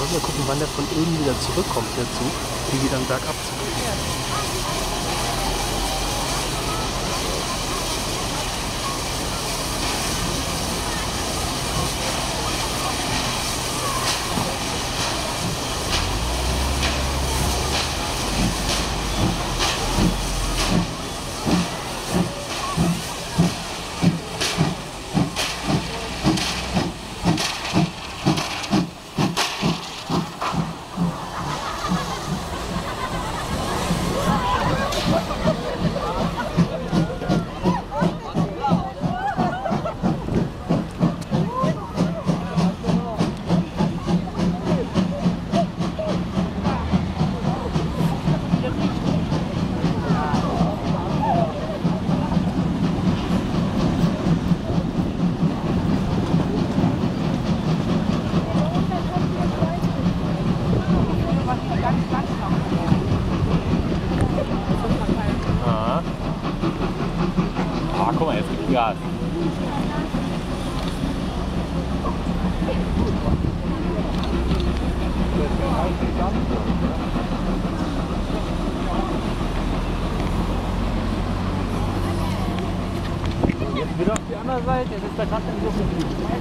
Wollen wir gucken, wann der von Ulm wieder zurückkommt, der Zug, wie die dann bergab zurück. Guck mal, jetzt gibt Gas. Jetzt wieder auf die andere Seite, jetzt ist der gerade im Luft.